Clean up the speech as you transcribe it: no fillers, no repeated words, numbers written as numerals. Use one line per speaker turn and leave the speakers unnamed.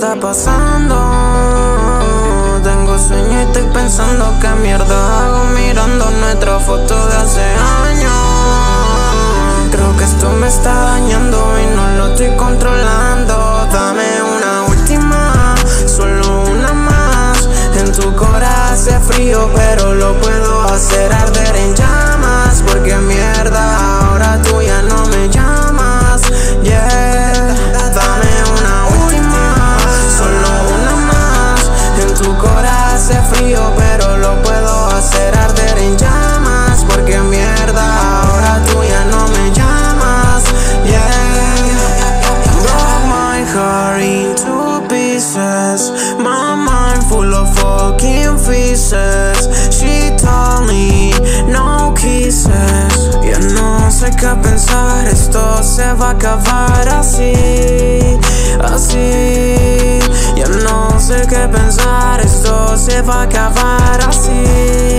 está pasando. Tengo sueño y estoy pensando qué mierda hago mirando nuestra foto de hace años. Creo que esto me está dañando y no lo estoy controlando. Dame una última, solo una más. En tu corazón hace frío, pero lo puedo hacer arder en llamas. Porque mierda, ahora tú ya no me llamas. Yeah, dame una última, solo una más. En tu corazón hace frío, pero lo puedo hacer arder en llamas. Porque mierda, ahora tú ya no me llamas. Yeah, broke my heart into pieces. My mind full of fucking pieces. She told me no kisses. Ya no sé qué pensar, esto se va a acabar así, así. Ya no sé qué pensar, esto se va a acabar así.